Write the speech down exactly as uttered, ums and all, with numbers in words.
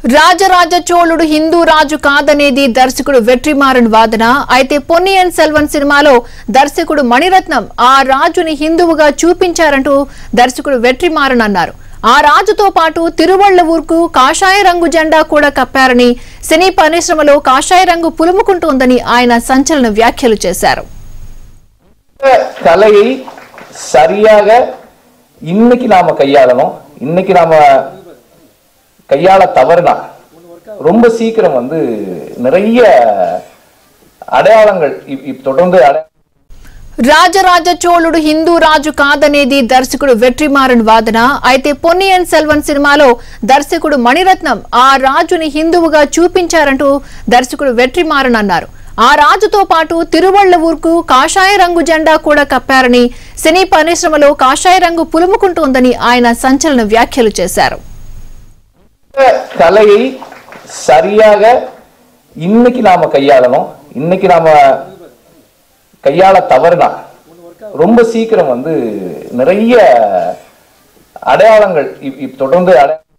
రాజరాజ చోళుడు హిందూ రాజు కాదనేది దర్శకుడు వెట్రిమారన్ వాదన. అయితే పొన్నియిన్ సెల్వన్ సినిమాలో దర్శకుడు మణిరత్నం ఆ రాజుని హిందువుగా చూపించారంటూ దర్శకుడు వెట్రిమారన్ అన్నారు. ఆ రాజుతో పాటు తిరువళ్ళవూర్కు కాషాయ రంగు జెండా కూడా కప్పారని, సినీ పరిశ్రమలో కాషాయ రంగు పులుముకుంటోందని ఆయన సంచలన వ్యాఖ్యలు చేశారు. கலையை சரியாக இன்னைக்கு நாம கையாளணும். இன்னைக்கு நாம கையாள தவறுனா ரொம்ப சீக்கிரம் வந்து நிறைய అడయాళంగల్ தொடர்ந்து రాజరాజ చోళుడు హిందూ రాజు కాదనేది దర్శకుడు వెట్రిమారన్ వాదన. అయితే పొన్నియిన్ సెల్వన్ సినిమాలో దర్శకుడు మణిరత్నం ఆ రాజుని హిందువుగా చూపించారంటూ దర్శకుడు వెట్రిమారన్ అన్నారు. ఆ రాజుతో పాటు తిరువళ్ళవూర్కు కాషాయ రంగు జెండా కూడా కప్పారని, సినీ పరిశ్రమలో కాషాయ రంగు పులుముకుంటోందని ఆయన సంచలన వ్యాఖ్యలు చేశారు. கலையை சரியாக இன்னைக்கு நாம கையாளணும். இன்னைக்கு நாம கையாள தவறுனா ரொம்ப சீக்கிரம் வந்து நிறைய அடையாளங்கள் தொடர்ந்து